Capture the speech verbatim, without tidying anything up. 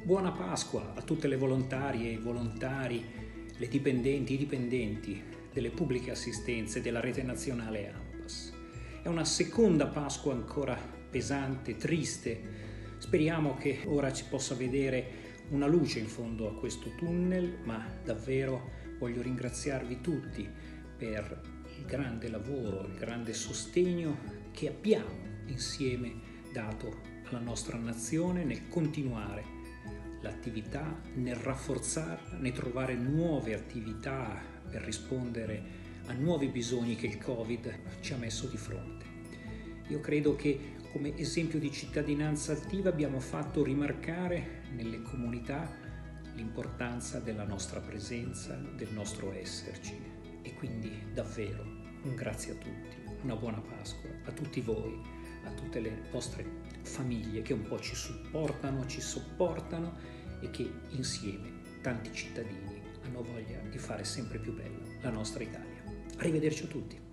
Buona Pasqua a tutte le volontarie e i volontari, le dipendenti e i dipendenti delle pubbliche assistenze della rete nazionale ANPAS. È una seconda Pasqua ancora pesante, triste. Speriamo che ora ci possa vedere una luce in fondo a questo tunnel, ma davvero voglio ringraziarvi tutti per il grande lavoro, il grande sostegno che abbiamo insieme dato alla nostra nazione nel continuare l'attività, nel rafforzarla, nel trovare nuove attività per rispondere a nuovi bisogni che il Covid ci ha messo di fronte. Io credo che come esempio di cittadinanza attiva abbiamo fatto rimarcare nelle comunità l'importanza della nostra presenza, del nostro esserci, e quindi davvero un grazie a tutti, una buona Pasqua a tutti voi, a tutte le vostre famiglie che un po' ci supportano, ci sopportano e che insieme tanti cittadini hanno voglia di fare sempre più bella la nostra Italia. Arrivederci a tutti.